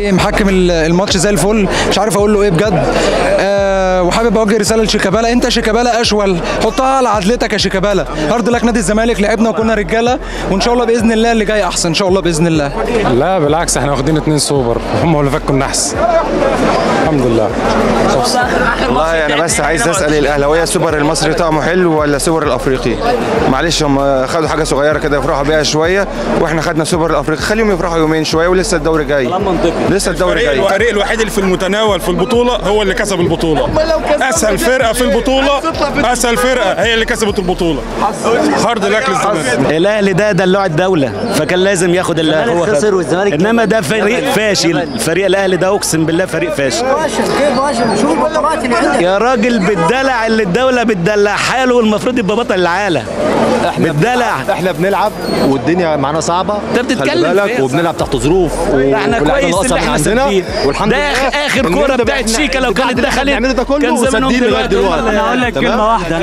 الاهلي محكم الماتش زي الفل، مش عارف اقول له ايه بجد. وحابب اوجه رساله لشيكابالا، انت شيكابالا اشول، حطها على عدلتك يا شيكابالا. هارد لك نادي الزمالك، لعبنا وكنا رجاله، وان شاء الله باذن الله اللي جاي احسن ان شاء الله باذن الله. لا بالعكس، احنا واخدين 2 سوبر، هم اللي فكوا النحس الحمد لله. والله انا بس عايز اسال الاهلاويه، السوبر المصري طعمه حلو ولا السوبر الافريقي؟ معلش هم خدوا حاجه صغيره كده يفرحوا بيها شويه، واحنا خدنا السوبر الافريقي، خليهم يفرحوا يومين شويه ولسه الدوري جاي. لسه الدوري جاي. الفريق الوحيد اللي في المتناول في البطوله هو اللي كسب البطوله. اسهل فرقه في البطوله، اسهل فرقه هي اللي كسبت البطوله. هارد لك للزمالك. الاهلي ده دلوع الدوله، فكان لازم ياخد اللي هو خسر، والزمالك انما ده فريق فاشل. فريق الاهلي ده اقسم بالله فريق فاشل. يا راجل بالدلع اللي الدوله بتدلع حاله، والمفروض يبقى بطل العالم. بالدلع احنا بنلعب والدنيا معانا صعبه، انت بتتكلم في وبنلعب تحت ظروف، احنا كويس اللي احنا عندنا والحمد لله. ده اخر كوره بتاعت شيكا لو كانت دخلت كان زمانهم دلوقتي. انا اقول لك كلمه واحده،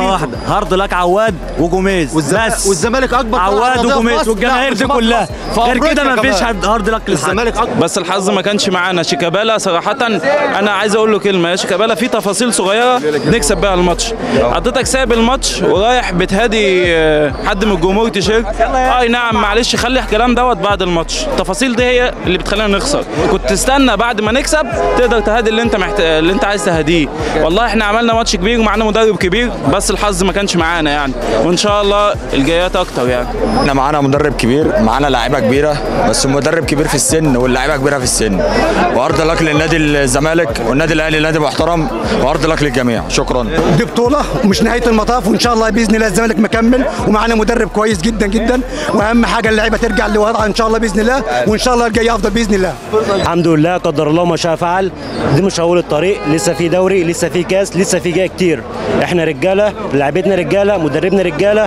هارد لك عواد وجوميز بس، والزمالك اكبر عواد وجوميز والجماهير دي كلها، غير كده ما فيش هارد لك للزمالك. بس الحظ ما كانش معانا. شيكابالا صراحه انا عايز اقول له كلمه، يا شيكابالا في تفاصيل صغيره نكسب بيها الماتش. حضرتك سايب الماتش ورايح بتهادي حد من الجمهور تيشيرت، اي نعم معلش خلي الكلام دوت بعد الماتش. التفاصيل دي هي اللي بتخلينا نخسر. كنت تستنى بعد ما نكسب تقدر تهادي اللي انت عايز تهديه. والله احنا عملنا ماتش كبير ومعانا مدرب كبير، بس الحظ ما كانش معانا يعني، وان شاء الله الجايات اكتر يعني. احنا معانا مدرب كبير، معانا لاعيبه كبيره، بس المدرب كبير في السن واللاعيبه كبيره في السن. وارض لك للنادي الزمالك والنادي الاهلي نادي محترم، وارض لك للجميع. شكرا. دي بطوله ومش نهايه المطاف، وان شاء الله باذن الله الزمالك مكمل، ومعانا مدرب كويس جدا جدا، واهم حاجه اللعيبه ترجع لوضعها ان شاء الله باذن الله، وان شاء الله الجاي افضل باذن الله. الحمد لله، قدر الله ما شاء فعل. دي مش اول الطريق، لسه في دوري، لسه في كاس، لسه في جاي كتير. احنا رجاله، لعيبتنا رجاله، مدربنا رجاله.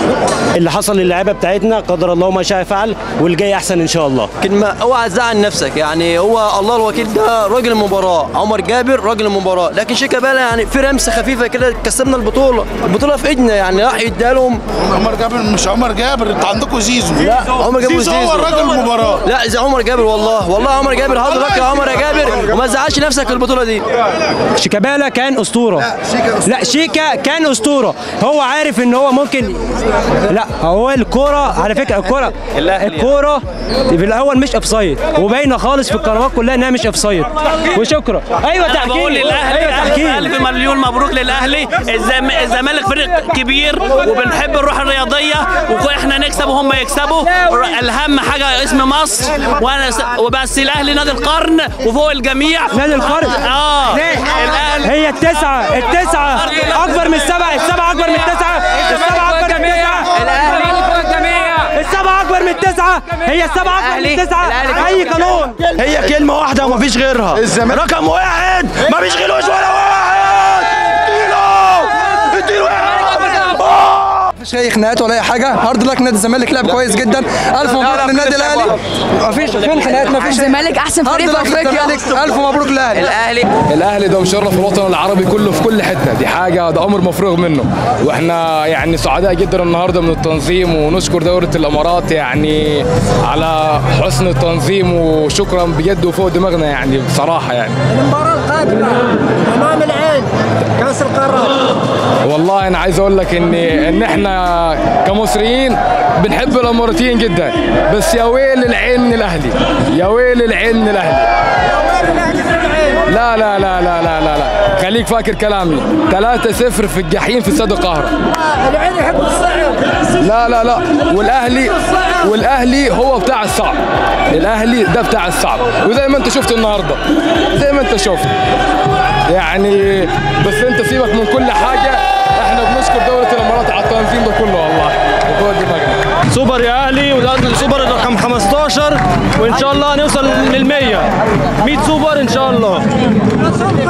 اللي حصل للعيبه بتاعتنا قدر الله ما شاء فعل، والجاي احسن ان شاء الله. كلمه، اوعى تزعل نفسك يعني، هو الله الوكيل ده راجل المباراه، عمر جابر راجل المباراه، لكن شيكابالا يعني في رمسه خفيفه كده كسبنا البطوله في ايدنا يعني، راح يديها لهم. عمر جابر مش عمر جابر، انت عندكم زيزو. لا عمر جابر زيزو هو الراجل المباراه. لا زي عمر جابر، والله عمر جابر. هارد لك يا عمر يا جابر، وما تزعلش نفسك في البطوله دي. شيكابالا كان اسطوره. لا شيكا كان اسطوره، هو عارف ان هو ممكن. لا هو الكوره على فكره، الكوره في الاول مش اوفسايد، وباينه خالص في القنوات كلها انها مش اوفسايد. وشكرا. ايوه تحكيم. بقول للاهلي الف مليون مبروك للاهلي. الزمالك فريق كبير وبنحب الروح الرياضيه، واحنا نكسب وهم يكسبوا. الاهم حاجه اسم مصر وبس. الاهلي نادي القرن وفوق الجميع. نادي القرن الاهلي هي التسعه اكبر من السبعه، السبعه اكبر من التسعه، السبعه اكبر من التسعه. الاهلي السبعه اكبر من التسعه، هي السبعه اكبر من التسعه. اي قانون. هي كلمه واحده ومفيش غيرها، رقم واحد مفيش غيروش ولا واحد. مفيش اي خناقات ولا اي حاجه. هارد لك نادي الزمالك لعب كويس جدا. الف مبروك للنادي الاهلي. مفيش فين خناقات، مفيش. الزمالك احسن فريق في افريقيا. الف مبروك للاهلي. الاهلي ده مشرف الوطن العربي كله في كل حته، دي حاجه ده امر مفروغ منه، واحنا يعني سعداء جدا النهارده من التنظيم، ونشكر دوله الامارات يعني على حسن التنظيم، وشكرا بجد وفوق دماغنا يعني بصراحه يعني. المباراه القادمه امام العين كاس القارات. والله انا عايز اقول لك ان احنا كمصريين بنحب الاماراتيين جدا، بس يا ويل العين من الاهلي، يا ويل العين من الاهلي. لا لا لا لا لا لا لا، خليك فاكر كلامي. 3-0 في الجحيم في استاد القاهره. العين يحب الصعب. لا لا لا، والاهلي هو بتاع الصعب. الاهلي ده بتاع الصعب، وزي ما انت شفت النهارده، زي ما انت شفت يعني. بس انت سيبك من كل حاجه، احنا بنشكر دوله الامارات على التنظيم ده كله والله، وفوق دماغنا. سوبر يا اهلي، وده سوبر رقم 15، وان شاء الله نوصل لل100 سوبر ان شاء الله.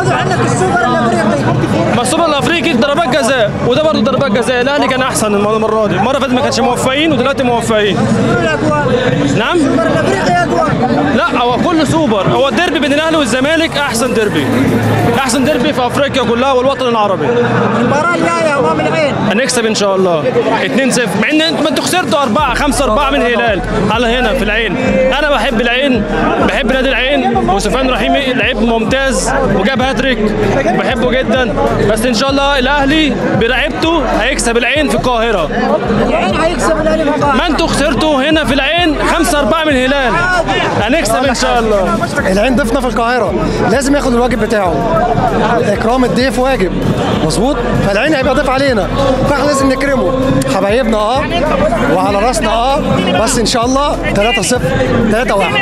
ما السوبر الافريقي ضربات جزاء وده برضه ضربات جزاء. الاهلي كان احسن المره دي، المره اللي فاتت ما كانش موفقين ودلوقتي موفقين. نعم؟ لا هو كل سوبر، هو الديربي بين الاهلي والزمالك احسن ديربي، احسن ديربي في افريقيا كلها والوطن العربي. المباراه الجايه امام العين هنكسب ان شاء الله 2-0، مع ان انتوا خسرتوا 4-5 من الهلال على هنا في العين. انا بحب العين، بحب نادي العين، وسفيان رحيمي لعيب ممتاز وجاب هاتريك، بحبه جدا. بس ان شاء الله الاهلي بلعبته هيكسب العين في القاهره. العين هيكسب الاهلي في القاهره. ما انتوا خسرتوا هنا في العين 5-4 من الهلال، هنكسب ان شاء الله. العين ضيفنا في القاهره، لازم ياخد الواجب بتاعه. اكرام الضيف واجب، مظبوط؟ فالعين هيبقى ضيف علينا، فاحنا لازم نكرمه. حبايبنا وعلى راسنا بس ان شاء الله 3-0 3-1.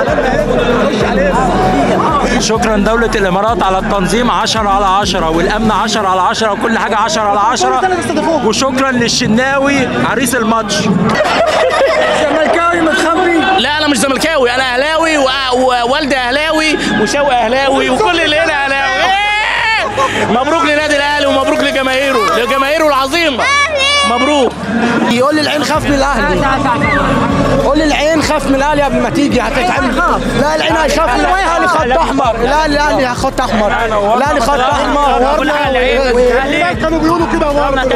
شكرا دولة الامارات على التنظيم 10/10 والامن 10/10 وكل حاجه 10/10. وشكرا للشناوي عريس الماتش. زملكاوي متخبي؟ لا انا مش زملكاوي، انا اهلاوي ووالدي اهلاوي وشوقي اهلاوي وكل اللي هنا اهلاوي. مبروك لنادي الاهلي ومبروك لجماهيره العظيمه. مبروك. يقول لي العين خاف من الاهلي. قول لي العين خاف من الاهلي قبل ما تيجي هتتعمل. لا العين هيخاف من الاهلي خط احمر. لا الاهلي خط احمر. الاهلي خط احمر. كانوا بيقولوا كده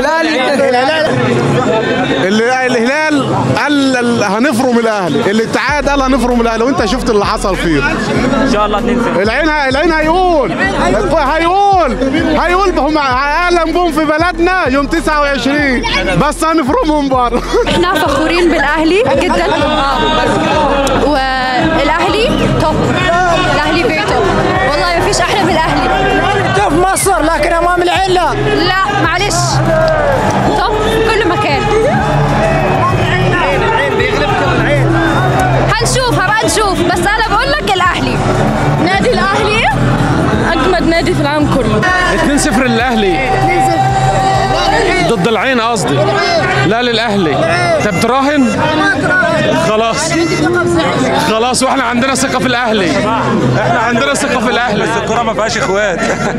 الهلال قال هنفرم الاهلي، الاتحاد قال هنفرم الاهلي، وانت شفت اللي حصل فيه. ان شاء الله 2-0. العين هيقول هم اعلى نجوم في بلدنا يوم 29 بس هنفرمهم بره. احنا فخورين بالاهلي جدا. والاهلي توب، الاهلي فيري توب والله، ما فيش احلى من الاهلي. توب مصر لكن امام العين لا معلش، توب في كل مكان. هبقى نشوف، بس انا بقول لك الاهلي، نادي الاهلي اجمد نادي في العالم كله. 2-0 للاهلي ضد العين قصدي، لا للاهلي. انت بتراهن؟ خلاص واحنا عندنا ثقه في الاهلي، احنا عندنا ثقه في الاهلي. بس الكوره ما فيهاش اخوات.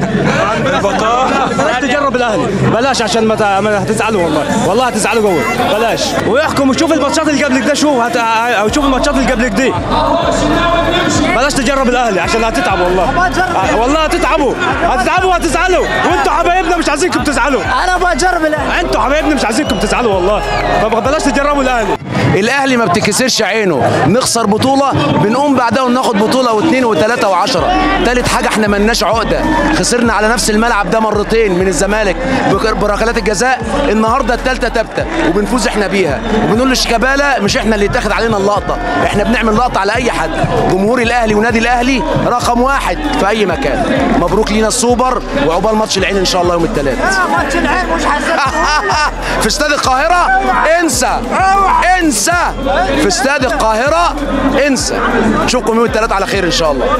بلاش تجرب الاهلي، بلاش عشان ما هتزعلوا والله هتزعلوا جوه. بلاش ويحكم وشوف الماتشات اللي قبلك ده، شوف الماتشات اللي قبلك دي. بلاش تجرب الاهلي عشان هتتعب والله هتتعبوا وهتزعلوا، وانتوا حبايبنا مش عايزينكم تزعلوا. انا بجرب الاهلي، انتوا حبايبنا مش عايزينكم تزعلوا والله، فبلاش تجربوا الاهلي. الاهلي ما بتكسرش عينه، نخسر بطوله بنقوم بعدها وناخد بطوله واثنين وثلاثه و10. ثالث حاجه احنا مالناش عقده، خسرنا على نفس الملعب ده مرتين من الزمالك بركلات الجزاء، النهارده الثالثه ثابته وبنفوز احنا بيها، وبنقول لشيكابالا مش احنا اللي يتاخد علينا اللقطه، احنا بنعمل لقطه على اي حد. جمهور الاهلي ونادي الاهلي رقم 1 في اي مكان. مبروك لينا السوبر وعقبال ماتش العين ان شاء الله يوم الثلاث. ماتش العين مش في استاد القاهره انسى في استاد القاهره انسى. نشوفكم يوم الثلاث على خير ان شاء الله.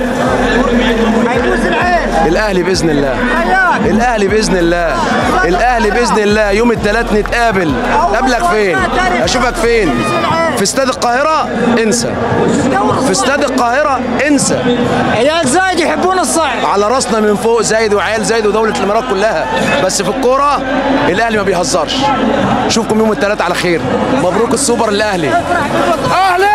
الاهلي باذن الله، الاهلي باذن الله، الاهلي باذن الله. يوم الثلاث نتقابل. قابلك فين؟ اشوفك فين؟ في استاد القاهره انسى، في استاد القاهره انسى. عيال زايد يحبون الصعب على راسنا من فوق زايد وعيال زايد ودوله الامارات كلها، بس في الكوره الاهلي ما بيهزرش. اشوفكم يوم الثلاث على خير. مبروك السوبر الاهلي. اهلي.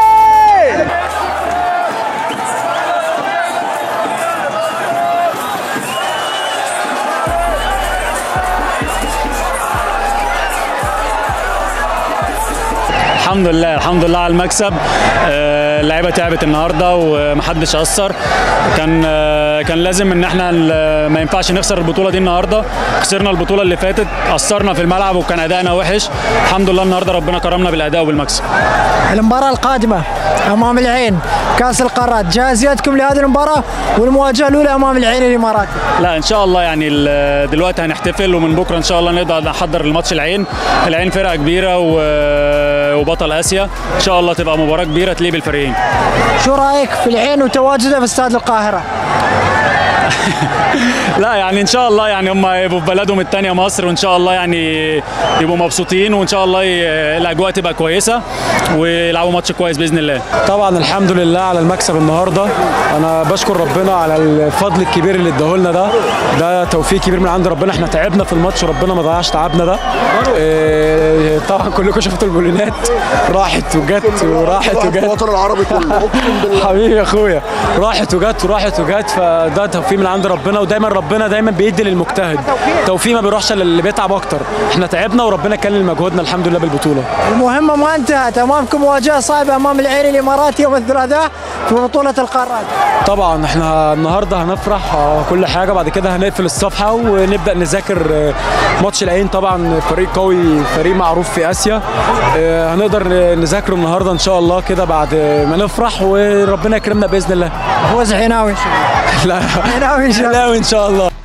الحمد لله على المكسب. اللعيبه تعبت النهارده ومحدش اثر. كان لازم ان احنا ما ينفعش نخسر البطوله دي النهارده. خسرنا البطوله اللي فاتت، اثرنا في الملعب وكان ادائنا وحش. الحمد لله النهارده ربنا كرمنا بالاداء وبالمكسب. المباراه القادمه امام العين كاس القارات، جاهزيتكم لهذه المباراه والمواجهه الاولى امام العين الاماراتي؟ لا ان شاء الله يعني دلوقتي هنحتفل، ومن بكره ان شاء الله نقدر نحضر الماتش العين. العين فرقه كبيره وبطل اسيا، ان شاء الله تبقى مباراه كبيره تليق بالفريقين. شو رايك في العين وتواجده في استاد القاهره؟ لا يعني ان شاء الله يعني هم يبقوا في بلدهم الثانيه مصر، وان شاء الله يعني يبقوا مبسوطين، وان شاء الله الاجواء تبقى كويسه ويلعبوا ماتش كويس باذن الله. طبعا الحمد لله على المكسب النهارده، انا بشكر ربنا على الفضل الكبير اللي اداهولنا ده توفيق كبير من عند ربنا. احنا تعبنا في الماتش وربنا ما ضيعش تعبنا ده. طبعا كلكم شفتوا البولينات راحت وجت وراحت وجت، الوطن العربي كله اقسم بالله حبيبي يا اخويا، راحت وجت وراحت وجت، فده توفيق من عند ربنا، ودايما ربنا دايما بيدي للمجتهد، توفيق ما بيروحش للي بيتعب اكتر. احنا تعبنا وربنا كلل مجهودنا الحمد لله بالبطوله. المهمه ما انتهت، امامكم مواجهه صعبه امام العين الاماراتي يوم الثلاثاء في بطوله القارات. طبعا احنا النهارده هنفرح كل حاجه، بعد كده هنقفل الصفحه ونبدا نذاكر ماتش العين. طبعا فريق قوي، فريق معروف في اسيا، هنقدر نذاكره النهارده ان شاء الله كده بعد ما نفرح وربنا يكرمنا باذن الله. فوز حناوي لا حناوي ان شاء الله.